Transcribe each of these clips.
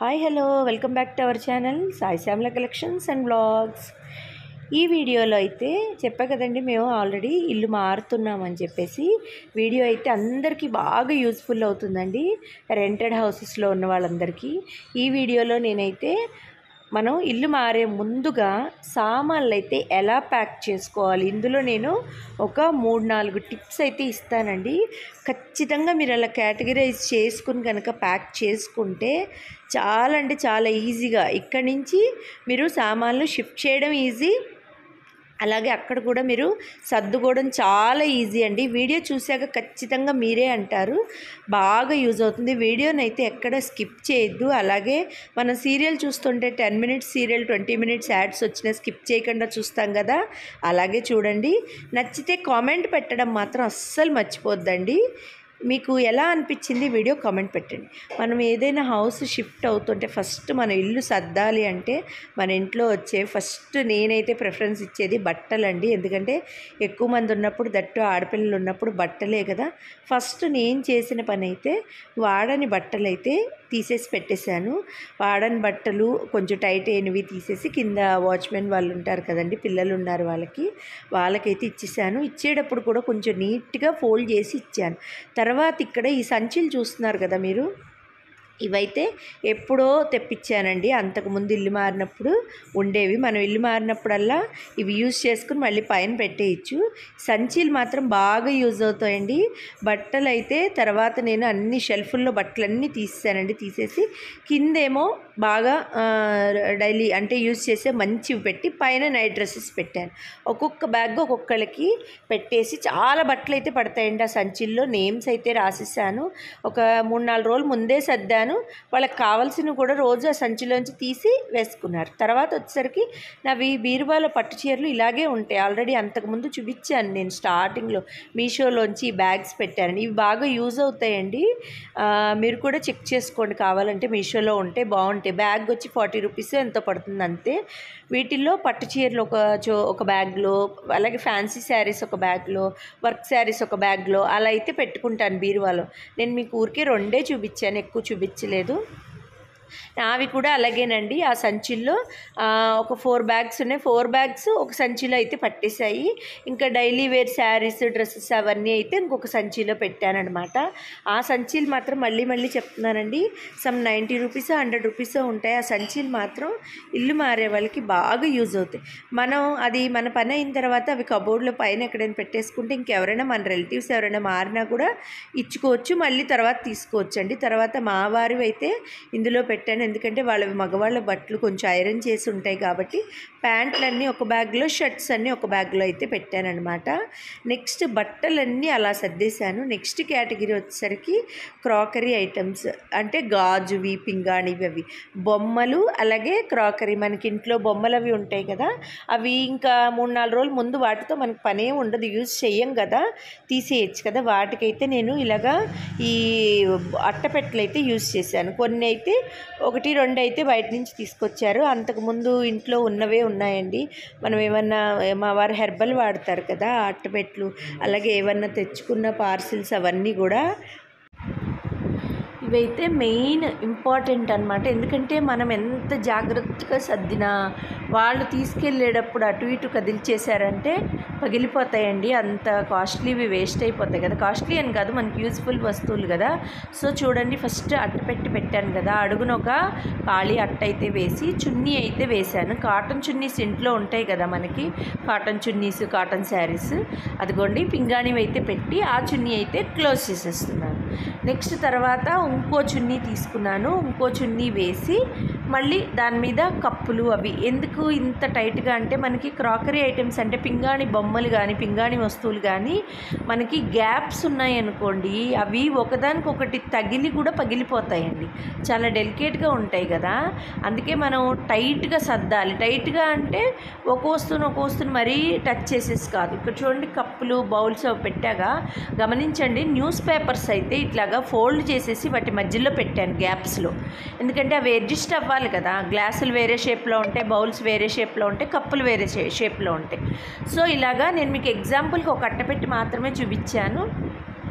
Hi hello welcome back to our channel Sai Shyamala collections and blogs. ఈ వీడియోలో అయితే చెప్పా కదండి, మేము ఆల్రెడీ ఇల్లు మారుతున్నామని చెప్పేసి వీడియో అయితే అందరికీ బాగా యూజ్ఫుల్ అవుతుందండి, రెంటెడ్ హౌసెస్లో ఉన్న వాళ్ళందరికీ. ఈ వీడియోలో నేనైతే మనం ఇల్లు మారే ముందుగా సామాన్లు అయితే ఎలా ప్యాక్ చేసుకోవాలి, ఇందులో నేను ఒక 3-4 టిప్స్ అయితే ఇస్తానండి. ఖచ్చితంగా మీరు అలా కేటగిరైజ్ చేసుకుని కనుక ప్యాక్ చేసుకుంటే చాలా అంటే చాలా ఈజీగా ఇక్కడి నుంచి మీరు సామాన్లు షిఫ్ట్ చేయడం ఈజీ, అలాగే అక్కడ కూడా మీరు సర్దుకోవడం చాలా ఈజీ అండి. వీడియో చూశాక ఖచ్చితంగా మీరే అంటారు, బాగా యూజ్ అవుతుంది. వీడియోని అయితే ఎక్కడ స్కిప్ చేయొద్దు. అలాగే మనం సీరియల్ చూస్తుంటే 10 మినిట్స్ సీరియల్ 20 మినిట్స్ యాడ్స్ వచ్చినా స్కిప్ చేయకుండా చూస్తాం కదా, అలాగే చూడండి. నచ్చితే కామెంట్ పెట్టడం మాత్రం అస్సలు మర్చిపోద్దండి. మీకు ఎలా అనిపించింది వీడియో కామెంట్ పెట్టండి. మనం ఏదైనా హౌస్ షిఫ్ట్ అవుతుంటే ఫస్ట్ మనం ఇల్లు సర్దాలి అంటే మన ఇంట్లో వచ్చే ఫస్ట్ నేనైతే ప్రిఫరెన్స్ ఇచ్చేది బట్టలండి. ఎందుకంటే ఎక్కువ మంది ఉన్నప్పుడు, దట్టు ఆడపిల్లలు ఉన్నప్పుడు బట్టలే కదా. ఫస్ట్ నేను చేసిన పని అయితే వాడని బట్టలు అయితే తీసేసి పెట్టేశాను. వాడని బట్టలు కొంచెం టైట్ అయినవి తీసేసి కింద వాచ్మెన్ వాళ్ళు ఉంటారు కదండి, పిల్లలు ఉన్నారు, వాళ్ళకైతే ఇచ్చేసాను. ఇచ్చేటప్పుడు కూడా కొంచెం నీట్గా ఫోల్డ్ చేసి ఇచ్చాను. తర్వాత ఇక్కడ ఈ సంచులు చూస్తున్నారు కదా మీరు, ఇవైతే ఎప్పుడో తెప్పించానండి. అంతకుముందు ఇల్లు మారినప్పుడు ఉండేవి. మనం ఇల్లు మారినప్పుడల్లా ఇవి యూజ్ చేసుకుని మళ్ళీ పైన పెట్టేయచ్చు. సంచీలు మాత్రం బాగా యూజ్ అవుతాయండి. బట్టలు అయితే తర్వాత నేను అన్ని షెల్ఫుల్లో బట్టలన్నీ తీసేసానండి. తీసేసి కిందేమో బాగా డైలీ అంటే యూజ్ చేసే మంచివి పెట్టి పైన నైట్ డ్రెస్సెస్ పెట్టాను. ఒక్కొక్క బ్యాగ్ ఒక్కొక్కరికి పెట్టేసి చాలా బట్టలు అయితే పడతాయండి. ఆ సంచిల్లో నేమ్స్ అయితే రాసేసాను. ఒక 3-4 రోజులు ముందే సర్దాను. వాళ్ళకి కావాల్సినవి కూడా రోజు ఆ సంచిలోంచి తీసి వేసుకున్నారు. తర్వాత వచ్చేసరికి నావి బీరువాలో పట్టు చీరలు ఇలాగే ఉంటాయి. ఆల్రెడీ అంతకుముందు చూపించాను నేను స్టార్టింగ్లో. మీషోలోంచి ఈ బ్యాగ్స్ పెట్టాను. ఇవి బాగా యూజ్ అవుతాయండి. మీరు కూడా చెక్ చేసుకోండి, కావాలంటే మీషోలో ఉంటే బాగుంటాయి. బ్యాగ్ వచ్చి 40 రూపీస్ ఎంతో పడుతుంది అంతే. వీటిల్లో పట్టు చీరలు ఒక బ్యాగ్లో, అలాగే ఫ్యాన్సీ శారీస్ ఒక బ్యాగ్లో, వర్క్ శారీస్ ఒక బ్యాగ్లో అలా అయితే పెట్టుకుంటాను బీరువాలో. నేను మీకు ఊరికే 2 చూపించాను, ఎక్కువ చూపించలేదు. అవి కూడా అలాగేనండి. ఆ సంచిల్లో ఒక 4 బ్యాగ్స్ ఉన్నాయి. 4 బ్యాగ్స్ ఒక సంచిలో అయితే పట్టేశాయి. ఇంకా డైలీ వేర్ శారీస్, డ్రెస్సెస్ అవన్నీ అయితే ఇంకొక సంచిలో పెట్టానమాట. ఆ సంచీలు మాత్రం మళ్ళీ చెప్తున్నానండి, సమ్ 90 రూపీస్ 100 రూపీస్ ఉంటాయి. ఆ సంచీలు మాత్రం ఇల్లు మారే వాళ్ళకి బాగా యూజ్ అవుతాయి. మనం అది మన పని అయిన తర్వాత అవి కబోర్డ్లో పైన ఎక్కడైనా పెట్టేసుకుంటే ఇంకెవరైనా మన రిలేటివ్స్ ఎవరైనా మారినా కూడా ఇచ్చుకోవచ్చు, మళ్ళీ తర్వాత తీసుకోవచ్చు అండి. తర్వాత మా వారివి అయితే ఇందులో పెట్టాను. ఎందుకంటే వాళ్ళవి మగవాళ్ళ బట్టలు కొంచెం ఐరన్ చేసి ఉంటాయి కాబట్టి ప్యాంట్లన్నీ ఒక బ్యాగ్లో, షర్ట్స్ అన్నీ ఒక బ్యాగ్లో అయితే పెట్టానమాట. నెక్స్ట్ బట్టలన్నీ అలా సర్దేశాను. నెక్స్ట్ కేటగిరీ వచ్చేసరికి క్రాకరీ ఐటమ్స్, అంటే గాజువి, పింగాణివి, అవి బొమ్మలు, అలాగే క్రాకరీ. మనకి ఇంట్లో బొమ్మలు అవి ఉంటాయి కదా, అవి ఇంకా 3-4 రోజుల ముందు వాటితో మనకు పనే ఉండదు, యూజ్ చెయ్యం కదా, తీసేయచ్చు కదా. వాటికైతే నేను ఇలాగా ఈ అట్టపెట్టెలు అయితే యూజ్ చేశాను. కొన్ని అయితే 1-2 అయితే బయట నుంచి తీసుకొచ్చారు. అంతకుముందు ఇంట్లో ఉన్నవే ఉన్నాయండి. మనం ఏమన్నా, మా వారు హెర్బల్ వాడతారు కదా, అట్టపెట్టెలు, అలాగే ఏమన్నా తెచ్చుకున్న పార్సిల్స్ అవన్నీ కూడా ఇవైతే మెయిన్ ఇంపార్టెంట్ అనమాట. ఎందుకంటే మనం ఎంత జాగ్రత్తగా సర్దినా వాళ్ళు తీసుకెళ్ళేటప్పుడు అటు ఇటు కదిలిచేశారంటే పగిలిపోతాయండి. అంత కాస్ట్లీవి వేస్ట్ అయిపోతాయి కదా. కాస్ట్లీ అని కాదు, మనకి యూజ్ఫుల్ వస్తువులు కదా. సో చూడండి, ఫస్ట్ అట్టపెట్టి పెట్టాను కదా, అడుగున ఒక ఖాళీ అట్ట అయితే వేసి చున్నీ అయితే వేశాను. కాటన్ చున్నీస్ ఇంట్లో ఉంటాయి కదా మనకి, కాటన్ చున్నీస్, కాటన్ శారీస్, అదిగోండి పింగాణివి అయితే పెట్టి ఆ చున్నీ అయితే క్లోజ్ చేసేస్తున్నాను. నెక్స్ట్ తర్వాత ఇంకో చున్నీ తీసుకున్నాను. ఇంకో చున్నీ వేసి మళ్ళీ దాని మీద కప్పులు, అవి ఎందుకు ఇంత టైట్గా అంటే మనకి క్రాకరీ ఐటమ్స్ అంటే పింగాణి బొమ్మలు కానీ పింగాణి వస్తువులు కానీ మనకి గ్యాప్స్ ఉన్నాయనుకోండి, అవి ఒకదానికొకటి తగిలి కూడా పగిలిపోతాయండి. చాలా డెలికేట్గా ఉంటాయి కదా, అందుకే మనం టైట్గా సర్దాలి. టైట్గా అంటే ఒక వస్తువుని మరీ టచ్ చేసేసి కాదు. ఇక్కడ చూడండి, కప్పులు, బౌల్స్ అవి పెట్టాగా గమనించండి. న్యూస్ పేపర్స్ అయితే ఇట్లాగా ఫోల్డ్ చేసేసి వాటి మధ్యలో పెట్టాను గ్యాప్స్లో. ఎందుకంటే అవి అడ్జస్ట్ అవ్వాలి కదా. గ్లాసులు వేరే షేప్లో ఉంటాయి, బౌల్స్ వేరే షేప్లో ఉంటాయి, కప్పులు వేరే షేప్లో ఉంటాయి. సో ఇలాగా నేను మీకు ఎగ్జాంపుల్కి ఒక అట్టపెట్టి మాత్రమే చూపించాను.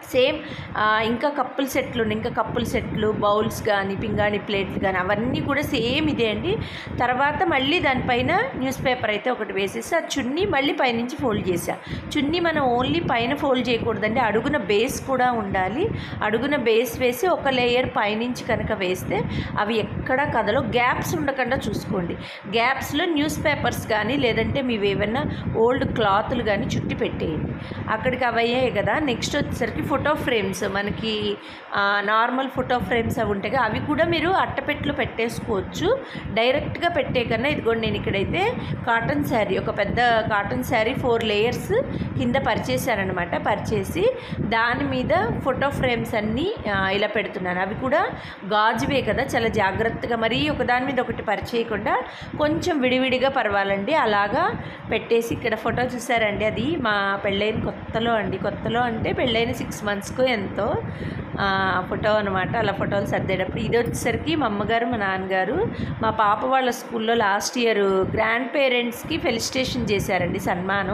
సేమ్ ఇంకా కప్పుల సెట్లు బౌల్స్ కానీ పింగాణి ప్లేట్లు కానీ అవన్నీ కూడా సేమ్ ఇదే అండి. తర్వాత మళ్ళీ దానిపైన న్యూస్ పేపర్ అయితే ఒకటి వేసేసి ఆ చున్నీ మళ్ళీ పైనుంచి ఫోల్డ్ చేసా. చున్నీ మనం ఓన్లీ పైన ఫోల్డ్ చేయకూడదండి, అడుగున బేస్ కూడా ఉండాలి. అడుగున బేస్ వేసి ఒక లేయర్ పైనుంచి కనుక వేస్తే అవి ఎక్కడా కదలో, గ్యాప్స్ ఉండకుండా చూసుకోండి. గ్యాప్స్లో న్యూస్ పేపర్స్ కానీ లేదంటే మీవి ఏమైనా ఓల్డ్ క్లాతులు కానీ చుట్టి పెట్టేయండి. అక్కడికి అవి అయ్యాయి కదా. నెక్స్ట్ వచ్చేసరికి ఫోటో ఫ్రేమ్స్, మనకి నార్మల్ ఫోటో ఫ్రేమ్స్ అవి ఉంటాయి, అవి కూడా మీరు అట్టపెట్టెలో పెట్టేసుకోవచ్చు. డైరెక్ట్గా పెట్టే కన్నా ఇదిగోండి నేను ఇక్కడైతే కాటన్ శారీ, ఒక పెద్ద కాటన్ శారీ 4 లేయర్స్ కింద పరిచేసానమాట. పరిచేసి దాని మీద ఫోటో ఫ్రేమ్స్ అన్నీ ఇలా పెడుతున్నాను. అవి కూడా గాజువే కదా, చాలా జాగ్రత్తగా మరీ ఒకదాని మీద ఒకటి పరిచేయకుండా కొంచెం విడివిడిగా పర్వాలండి అలాగా పెట్టేసి. ఇక్కడ ఫోటో చూసారండి, అది మా పెళ్ళైన కొత్తలో అంటే పెళ్ళైన 6 monthsకో ఎంతో ఫోటో అనమాట. అలా ఫోటోలు సర్దేటప్పుడు ఇది వచ్చేసరికి మా అమ్మగారు మా నాన్నగారు మా పాప వాళ్ళ స్కూల్లో లాస్ట్ ఇయర్ గ్రాండ్ పేరెంట్స్కి ఫెలిసిటేషన్ చేశారండి, సన్మానం.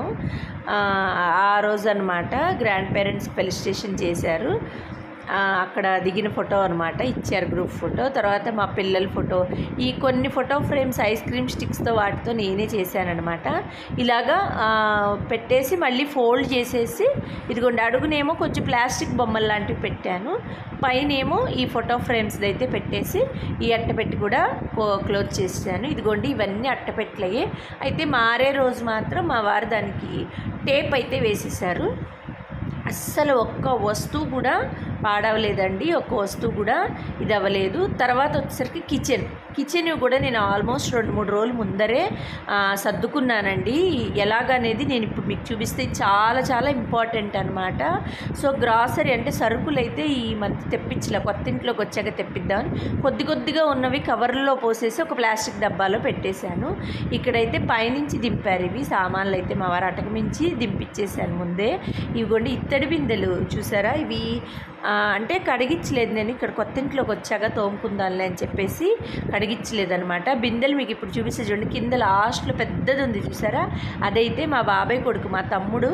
ఆ రోజు అనమాట గ్రాండ్ పేరెంట్స్కి ఫెలిసిటేషన్ చేశారు. అక్కడ దిగిన ఫోటో అనమాట, ఇచ్చారు గ్రూప్ ఫోటో. తర్వాత మా పిల్లల ఫోటో, ఈ కొన్ని ఫోటో ఫ్రేమ్స్ ఐస్ క్రీమ్ స్టిక్స్తో వాటితో నేనే చేశానమాట. ఇలాగా పెట్టేసి మళ్ళీ ఫోల్డ్ చేసేసి ఇదిగోండి అడుగునేమో కొంచెం ప్లాస్టిక్ బొమ్మలు లాంటివి పెట్టాను, పైనేమో ఈ ఫోటో ఫ్రేమ్స్ అయితే పెట్టేసి ఈ అట్టపెట్టి కూడా క్లోజ్ చేసాను. ఇదిగోండి ఇవన్నీ అట్టపెట్టలయ్యే. అయితే మారే రోజు మాత్రం మా వారు దానికి టేప్ అయితే వేసేసారు. అస్సలు ఒక్క వస్తువు కూడా పాడవలేదండి, ఒక్క వస్తువు కూడా ఇది అవ్వలేదు. తర్వాత వచ్చేసరికి కిచెన్ కూడా నేను ఆల్మోస్ట్ 2-3 రోజుల ముందరే సర్దుకున్నానండి. ఎలాగనేది నేను ఇప్పుడు మీకు చూపిస్తే చాలా చాలా ఇంపార్టెంట్ అనమాట. సో గ్రాసరీ అంటే సరుకులు అయితే ఈ మంత్ తెప్పించలే, కొత్త ఇంట్లోకి వచ్చాక తెప్పిద్దామని కొద్దిగా ఉన్నవి కవర్లో పోసేసి ఒక ప్లాస్టిక్ డబ్బాలో పెట్టేశాను. ఇక్కడైతే పైనుంచి దింపారు ఇవి సామాన్లు, అయితే మా వారు అటకమించి దింపించేశాను ముందే. ఇవిగోండి ఇత్తడి బిందెలు చూసారా, ఇవి అంటే కడిగించలేదు నేను, ఇక్కడ కొత్త ఇంట్లోకి వచ్చాక తోముకుందాంలే అని చెప్పేసి కడిగించలేదనమాట. బిందెలు మీకు ఇప్పుడు చూపిస్తే చూడండి, కింద లాస్ట్లో పెద్దది ఉంది చూసారా, అదైతే మా బాబాయ్ కొడుకు మా తమ్ముడు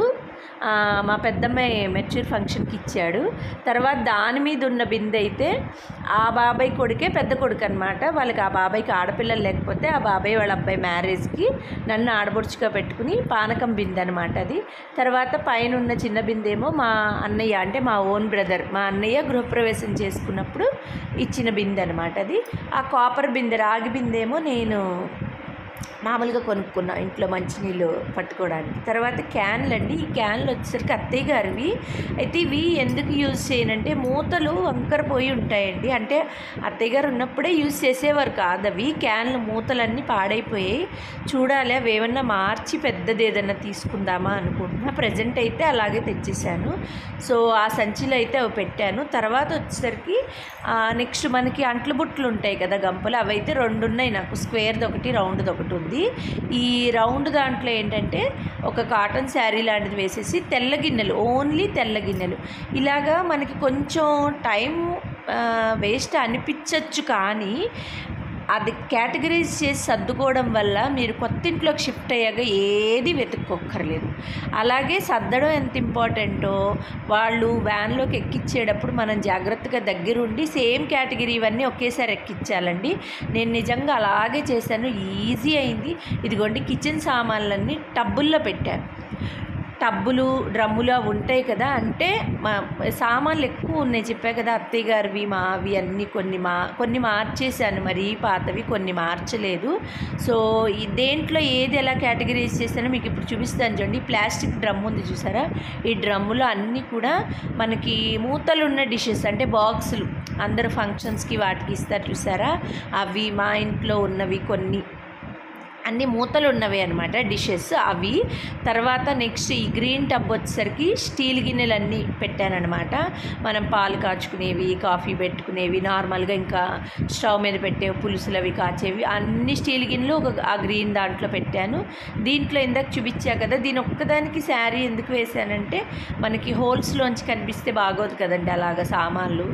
మా పెద్దమ్మాయి మెచ్యూర్ ఫంక్షన్కి ఇచ్చాడు. తర్వాత దాని మీద ఉన్న బిందె అయితే ఆ బాబాయ్ కొడుకే పెద్ద కొడుకు అనమాట. వాళ్ళకి ఆ బాబాయ్కి ఆడపిల్లలు లేకపోతే ఆ బాబాయ్ వాళ్ళ అబ్బాయి మ్యారేజ్కి నన్ను ఆడబొడుచుగా పెట్టుకుని పానకం బిందె అనమాట అది. తర్వాత పైన ఉన్న చిన్న బిందెమో మా అన్నయ్య అంటే మా ఓన్ బ్రదర్, మా అన్నయ్య గృహప్రవేశం చేసుకున్నప్పుడు ఇచ్చిన బిందె అనమాట అది. ఆ కాపర్ బిందె రాగి బిందెమో నేను మామూలుగా కొనుక్కున్నా ఇంట్లో మంచినీళ్ళు పట్టుకోవడానికి. తర్వాత క్యాన్లు అండి, ఈ క్యాన్లు వచ్చేసరికి అత్తయ్య గారివి. అయితే ఇవి ఎందుకు యూజ్ చేయనంటే మూతలు వంకర పోయి ఉంటాయండి, అంటే అత్తయ్య గారు ఉన్నప్పుడే యూజ్ చేసేవారు కాదు అవి. క్యాన్లు మూతలన్నీ పాడైపోయాయి, చూడాలి అవి ఏమన్నా మార్చి పెద్దది ఏదన్నా తీసుకుందామా అనుకుంటున్నా. ప్రజెంట్ అయితే అలాగే తెచ్చేసాను. సో ఆ సంచిలో అయితే అవి పెట్టాను. తర్వాత వచ్చేసరికి నెక్స్ట్ మనకి అంట్లు బుట్టలు ఉంటాయి కదా గంపలు, అవి అయితే 2 ఉన్నాయి నాకు, స్క్వేర్ది ఒకటి రౌండ్ది ఒకటి ఉంది. ఈ రౌండ్ దాంట్లో ఏంటంటే ఒక కాటన్ శారీ లాంటిది వేసేసి తెల్ల గిన్నెలు, ఓన్లీ తెల్ల గిన్నెలు. ఇలాగా మనకి కొంచెం టైం వేస్ట్ అనిపించవచ్చు, కానీ అది కేటగరైజ్ చేసి సర్దుకోవడం వల్ల మీరు కొత్త ఇంట్లోకి షిఫ్ట్ అయ్యాక ఏది వెతుక్కోక్కర్లేదు. అలాగే సర్దడం ఎంత ఇంపార్టెంటో వాళ్ళు వ్యాన్లోకి ఎక్కించేటప్పుడు మనం జాగ్రత్తగా దగ్గరుండి సేమ్ కేటగిరీ ఇవన్నీ ఒకేసారి ఎక్కించాలండి. నేను నిజంగా అలాగే చేశాను, ఈజీ అయింది. ఇదిగోండి కిచెన్ సామాన్లన్నీ టబ్బుల్లో పెట్టాను. టబ్బులు డ్రమ్ములు అవి ఉంటాయి కదా, అంటే సామాన్లు ఎక్కువ ఉన్నాయి చెప్పా కదా అత్తయ్య గారివి మావి అన్నీ, కొన్ని మార్చేసాను, మరీ పాతవి కొన్ని మార్చలేదు. సో దేంట్లో ఏది ఎలా కేటగరైజ్ చేశానో మీకు ఇప్పుడు చూపిస్తాను చూడండి. ప్లాస్టిక్ డ్రమ్ ఉంది చూసారా, ఈ డ్రమ్ములో అన్నీ కూడా మనకి మూతలు ఉన్న డిషెస్ అంటే బాక్సులు, అందరు ఫంక్షన్స్కి వాటికి ఇస్తారు చూసారా, అవి మా ఇంట్లో ఉన్నవి కొన్ని అన్ని మూతలు ఉన్నవి అనమాట డిషెస్ అవి. తర్వాత నెక్స్ట్ ఈ గ్రీన్ టబ్ వచ్చేసరికి స్టీల్ గిన్నెలన్నీ పెట్టానమాట. మనం పాలు కాచుకునేవి, కాఫీ పెట్టుకునేవి, నార్మల్గా ఇంకా స్టవ్ మీద పెట్టేవి, పులుసులు అవి కాచేవి, అన్ని స్టీల్ గిన్నెలు ఆ గ్రీన్ దాంట్లో పెట్టాను. దీంట్లో ఇందాక చూపించా కదా, దీని ఒక్కదానికి శారీ ఎందుకు వేసానంటే మనకి హోల్స్లోంచి కనిపిస్తే బాగోదు కదండి అలాగా సామాన్లు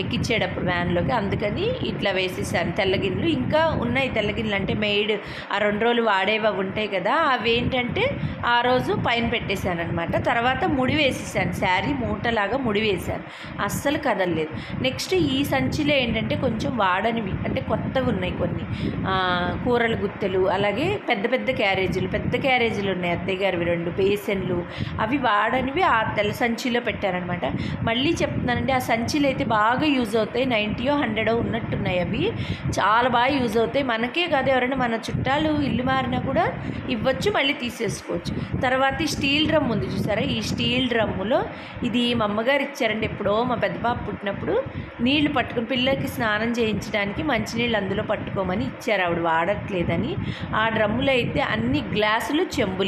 ఎక్కించేటప్పుడు వ్యాన్లోకి, అందుకని ఇట్లా వేసేసాను తెల్ల గిన్నెలు. ఇంకా ఉన్నాయి తెల్ల గిన్నెలు, అంటే మెయిడ్ ఆ 2 రోజులు వాడేవి అవి ఉంటాయి కదా, అవి ఏంటంటే ఆ రోజు పైన పెట్టేశాను అనమాట. తర్వాత ముడి వేసేసాను, శారీ మూటలాగా ముడి వేశాను, అస్సలు కదలలేదు. నెక్స్ట్ ఈ సంచిలో ఏంటంటే కొంచెం వాడనివి అంటే కొత్తవి ఉన్నాయి కొన్ని, కూరల గుత్తెలు, అలాగే పెద్ద పెద్ద క్యారేజీలు ఉన్నాయి అత్తయ్య గారివి 2 బేసన్లు, అవి వాడనివి ఆ తెల్ల సంచిలో పెట్టారనమాట. మళ్ళీ చెప్తున్నానండి, ఆ సంచిలో అయితే బాగా యూజ్ అవుతాయి, 90 100 ఉన్నట్టున్నాయి. అవి చాలా బాగా యూజ్ అవుతాయి, మనకే కాదు ఎవరైనా మన చుట్టాలు ఇల్లు మారినా కూడా ఇవ్వచ్చు, మళ్ళీ తీసేసుకోవచ్చు. తర్వాత ఈ స్టీల్ డ్రమ్ ఉంది చూసారా, ఈ స్టీల్ డ్రమ్ములో ఇది మా అమ్మగారు ఇచ్చారండి. ఎప్పుడో మా పెద్ద పాప పుట్టినప్పుడు నీళ్లు పట్టుకుని పిల్లలకి స్నానం చేయించడానికి మంచినీళ్ళు అందులో పట్టుకోమని ఇచ్చారు, ఆవిడ వాడట్లేదని. ఆ డ్రమ్ములో అయితే అన్ని గ్లాసులు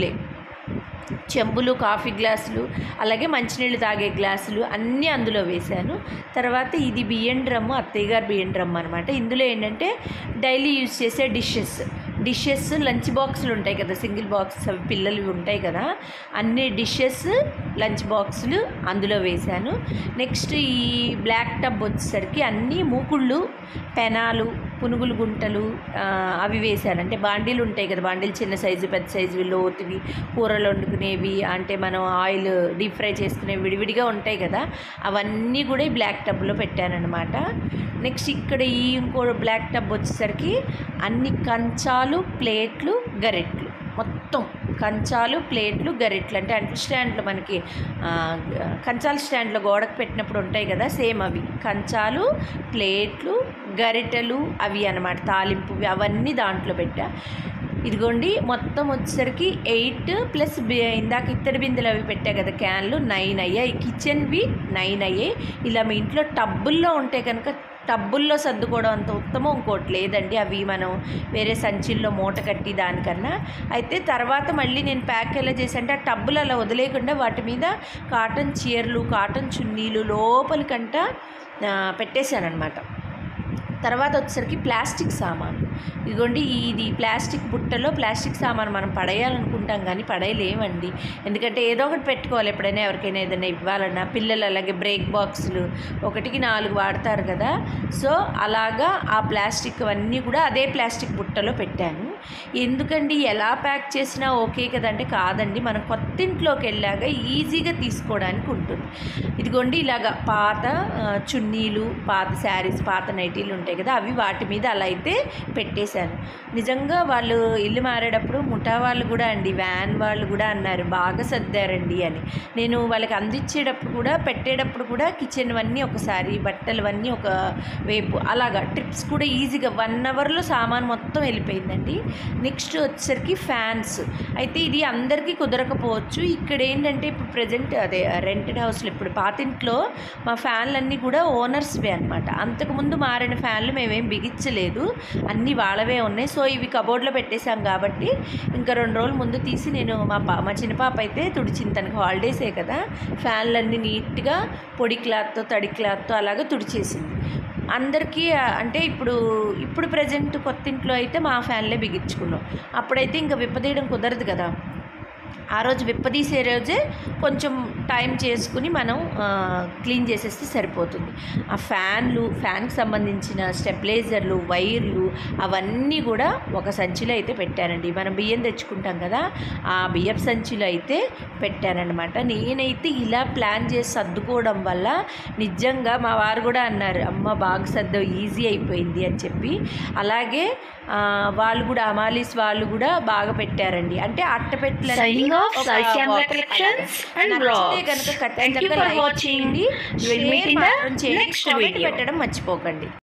చెంబులు, కాఫీ గ్లాసులు, అలాగే మంచినీళ్ళు తాగే గ్లాసులు అన్నీ అందులో వేశాను. తర్వాత ఇది బియ్యం డ్రమ్ము, అత్తయ్య గారు బియ్యం డ్రమ్ అనమాట. ఇందులో ఏంటంటే డైలీ యూజ్ చేసే డిషెస్ లంచ్ బాక్సులు ఉంటాయి కదా, సింగిల్ బాక్స్ అవి పిల్లలు ఉంటాయి కదా, అన్ని డిషెస్ లంచ్ బాక్సులు అందులో వేశాను. నెక్స్ట్ ఈ బ్లాక్ టబ్ వచ్చేసరికి అన్నీ మూకుళ్ళు, పెనాలు, పునుగులు గుంటలు అవి వేశాను. అంటే బాండీలు ఉంటాయి కదా, బాండీలు చిన్న సైజు పెద్ద సైజువి లోతువి, కూరలు వండుకునేవి, అంటే మనం ఆయిల్ డీప్ ఫ్రై చేసుకునేవి విడివిడిగా ఉంటాయి కదా, అవన్నీ కూడా ఈ బ్లాక్ టబ్లో పెట్టానన్నమాట. నెక్స్ట్ ఇక్కడ ఈ ఇంకో బ్లాక్ టబ్ వచ్చేసరికి అన్ని కంచాలు, ప్లేట్లు, గరిట్లు, మొత్తం కంచాలు, ప్లేట్లు, గరిట్లు, అంటే అంటు స్టాండ్లో మనకి కంచాల స్టాండ్లో గోడకు పెట్టినప్పుడు ఉంటాయి కదా, సేమ్ అవి కంచాలు, ప్లేట్లు, గరిటెలు అవి అన్నమాట, తాలింపువి అవన్నీ దాంట్లో పెట్టా. ఇదిగోండి మొత్తం వచ్చేసరికి 8 ప్లస్ ఇందాక ఇత్తడి బిందెలు అవి పెట్టా కదా క్యాన్లు, 9 అయ్యాయి. కిచెన్వి 9 అయ్యాయి. ఇలా మీ ఇంట్లో టబ్బుల్లో ఉంటే కనుక టబ్బుల్లో సర్దుకోవడం అంత ఉత్తమం ఇంకోటి లేదండి, అవి మనం వేరే సంచిల్లో మూట కట్టి దానికన్నా. అయితే తర్వాత మళ్ళీ నేను ప్యాక్ ఎలా చేశానంటే ఆ టబ్బులు అలా వదిలేయకుండా వాటి మీద కాటన్ చీరలు, కాటన్ చున్నీలు లోపలికంట పెట్టేశాను అనమాట. తర్వాత వచ్చేసరికి ప్లాస్టిక్ సామాను, ఇదిగోండి ఇది ప్లాస్టిక్ బుట్టలో ప్లాస్టిక్ సామాను మనం పడేయాలనుకుంటాం కానీ పడేయలేమండి, ఎందుకంటే ఏదో ఒకటి పెట్టుకోవాలి ఎప్పుడైనా ఎవరికైనా ఏదైనా ఇవ్వాలన్నా. పిల్లలు అలాగే బ్రేక్ బాక్సులు 1కి 4 వాడతారు కదా, సో అలాగా ఆ ప్లాస్టిక్ అన్నీ కూడా అదే ప్లాస్టిక్ బుట్టలో పెట్టాను. ఎందుకండి ఎలా ప్యాక్ చేసినా ఓకే కదంటే కాదండి, మనం కొత్త ఇంట్లోకి వెళ్ళాక ఈజీగా తీసుకోవడానికి ఉంటుంది. ఇదిగోండి ఇలాగా పాత చున్నీలు, పాత శారీస్, పాత నైటీలు ఉంటాయి కదా, అవి వాటి మీద అలా అయితే పెట్టేశాను. నిజంగా వాళ్ళు ఇల్లు మారేటప్పుడు ముఠా వాళ్ళు కూడా అండి, వ్యాన్ వాళ్ళు కూడా అన్నారు బాగా సర్దారండి అని. నేను వాళ్ళకి అందించేటప్పుడు కూడా పెట్టేటప్పుడు కూడా కిచెన్ అన్నీ ఒకసారి, బట్టలు అన్నీ ఒక వైపు, అలాగా ట్రిప్స్ కూడా ఈజీగా 1 అవర్లో సామాన్ మొత్తం వెళ్ళిపోయిందండి. నెక్స్ట్ వచ్చేసరికి ఫ్యాన్స్, అయితే ఇది అందరికీ కుదరకపోవచ్చు. ఇక్కడ ఏంటంటే ఇప్పుడు ప్రజెంట్ అదే రెంటెడ్ హౌస్లో, ఇప్పుడు పాతింట్లో మా ఫ్యాన్లన్నీ కూడా ఓనర్స్వే అనమాట. అంతకుముందు మారిన ఫ్యాన్లు మేమేం బిగించలేదు, అన్నీ వాళ్ళవే ఉన్నాయి. సో ఇవి కబోర్డ్లో పెట్టేశాం కాబట్టి ఇంకా 2 రోజుల ముందు తీసి నేను మా చిన్న పాప అయితే తుడిచింది, తనకి హాలిడేసే కదా, ఫ్యాన్లన్నీ నీట్గా పొడి క్లాత్తో తడి క్లాత్తో అలాగా తుడిచేసింది. అందరికీ అంటే ఇప్పుడు ప్రజెంట్ కొత్త ఇంట్లో అయితే మా ఫ్యాన్లే బిగించుకున్నాం. అప్పుడైతే ఇంకా విప్పదీయడం కుదరదు కదా, ఆ రోజు విప్పదీసే రోజే కొంచెం టైం చేసుకుని మనం క్లీన్ చేసేస్తే సరిపోతుంది. ఆ ఫ్యాన్కి సంబంధించిన స్టెబిలైజర్లు, వైర్లు అవన్నీ కూడా ఒక సంచిలో అయితే పెట్టానండి. మనం బియ్యం తెచ్చుకుంటాం కదా, ఆ బియ్యపు సంచిలో అయితే పెట్టానన్నమాట. నేనైతే ఇలా ప్లాన్ చేసి సర్దుకోవడం వల్ల నిజంగా మా వారు కూడా అన్నారు, అమ్మ బాగా సర్దావు, ఈజీ అయిపోయింది అని చెప్పి. అలాగే వాళ్ళు కూడా అమాలీస్ వాళ్ళు కూడా బాగా పెట్టారంటే అట్టపెట్టెలు పెట్టడం మర్చిపోకండి.